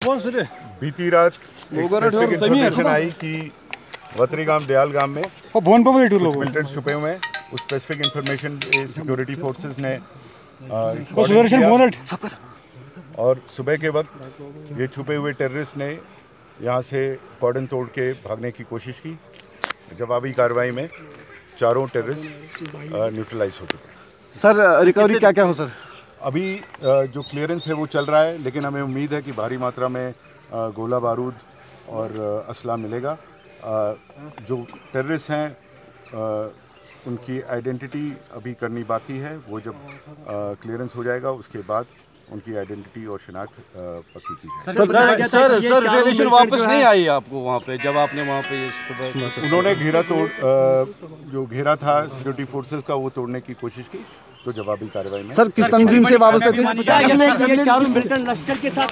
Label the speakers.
Speaker 1: बीती रात इन्फॉर्मेशन आई कि वतरीगाम दयालगाम में कुछ मिलिटेंट्स छुपे हुए हैं। उस स्पेसिफिक इन्फॉर्मेशन सिक्योरिटी फोर्सेस ने और सुबह के वक्त ये छुपे हुए टेररिस्ट ने यहाँ से कॉर्डन तोड़ के भागने की कोशिश की। जवाबी कार्रवाई में चारों टेररिस्ट न्यूट्रलाइज हो चुके हैं।
Speaker 2: सर रिकवरी क्या क्या हो सर?
Speaker 1: अभी जो क्लियरेंस है वो चल रहा है, लेकिन हमें उम्मीद है कि भारी मात्रा में गोला बारूद और असला मिलेगा। जो टेररिस्ट हैं उनकी आइडेंटिटी अभी करनी बाकी है। वो जब क्लियरेंस हो जाएगा उसके बाद उनकी आइडेंटिटी और शिनाख्त पक्की की जाएगी।
Speaker 3: सर रिलेशन वापस नहीं आई आपको वहाँ पे जब आपने वहाँ पे सुबह?
Speaker 1: उन्होंने घेरा तोड़ जो घेरा था सिक्योरिटी फोर्सेस का वो तोड़ने की कोशिश की, तो जवाबी कार्रवाई में।
Speaker 2: सर किस तंजीम से वाबस्ते थे?